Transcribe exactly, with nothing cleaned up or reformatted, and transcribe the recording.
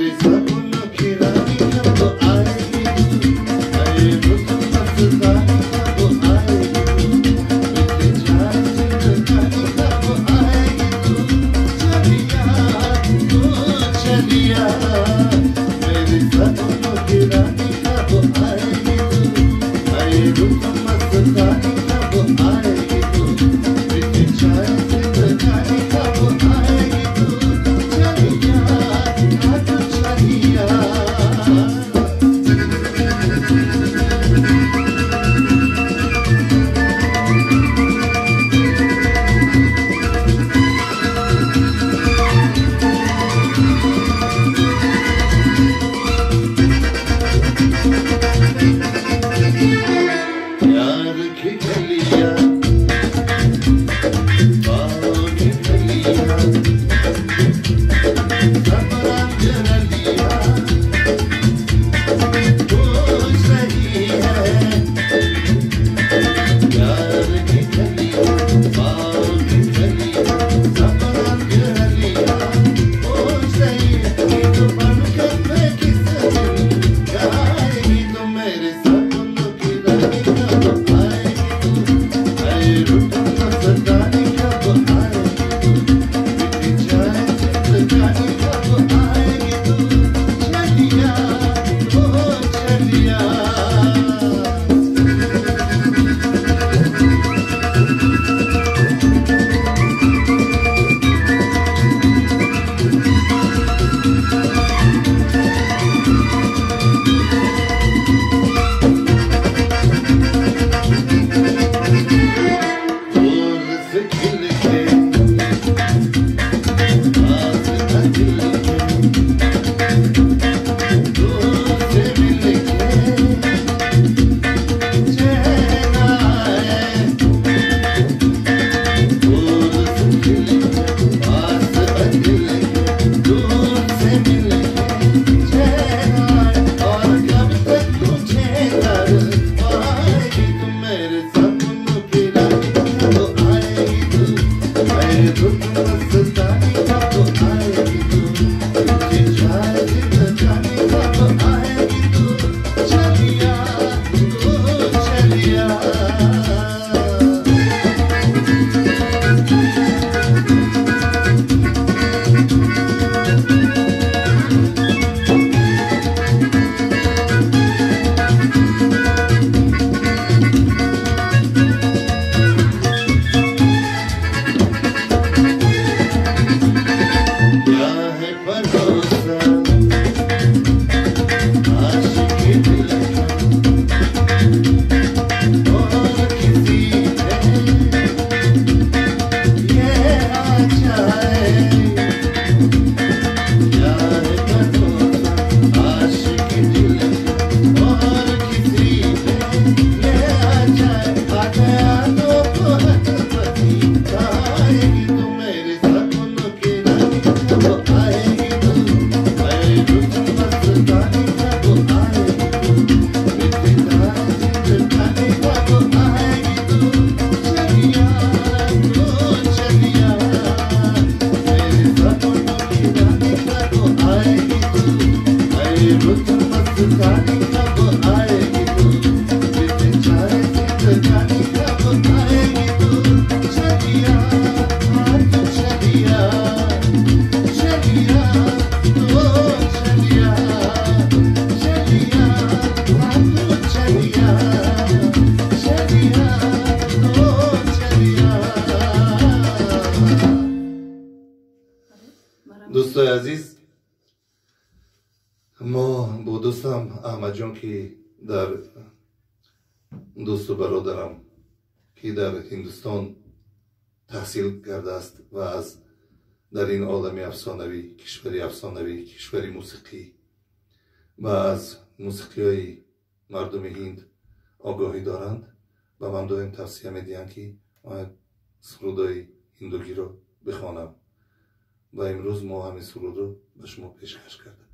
सपनों की रानी कब आएगी तू, अरे रुत मस्तानी कब आएगी तू, बीत जाए जिंदगानी कब आएगी तू, चलिया तू चलिया, मेरे सपनों की रानी कब आएगी तू, अरे रुत मस्तानी कब आएगी तू, बीत जाए जिंदगानी कब आएगी तू, चलिया तू चलिया। प्यार की गलियां बाहों की गलियां सब रंग रलियां पूछ रही है, प्यार की गलियां बाहों की गलियां सब रंग रलियां पूछ रही है, कि तू बनकर मैं किस दिन गाएगी तो मेरे सपनों की रानी कब आएगी तू, अरे रुत मस्तानी कब आएगी तू, बीत जाए जिंदगानी कब आएगी तू, चलिया ओ चलिया। फूल से खिल के आस न दिल के, दूर से मिल के चैन आए, फूल से खिल के आस न दिल के, दूर से मिल के चैन आए, और कब तक तुझे दर्द पाएगी तू, मेरे सपनों की रानी कब आएगी तू, अरे रुत मस्तानी कब आएगी तू, बीत जाए जिंदगानी कब आएगी तू, चलिया तू चलिया। क्या है भरोसा आशिकी दिल का, और किसी पे ये आ जाए, क्या है भरोसा आशिकी दिल का, और किसी पे ये आ जाए, आ गया तो बहुत पति आएगी तू, मेरे सपनों की रानी कब आएगी तू, अरे रुत मस्तानी कब आएगी तू, बीत जाए जिंदगानी कब आएगी तू, चलिया तू चलिया, मेरे सपनों की रानी कब आएगी तू, अरे रुत मस्तानी कब आएगी तू, बीत जाए जिंदगानी कब आएगी तू, चलिया तू चलिया, चलिया तू चलिया, चलिया तू चलिया, चलिया तू चलिया। दोस्तों अजीज, ما با دوستم احمد جان که در دوست و برادرم که در هندوستان تحصیل کرده است و از در این عالم افسانوی، کشوری افسانوی، کشوری موسیقی و از موسیقی های مردم هند آگاهی دارند و من دائم توصیه می‌دهم که من سرودهای هندوگی را بخوانم و امروز ما همین سرود رو به شما پیشکش کردیم.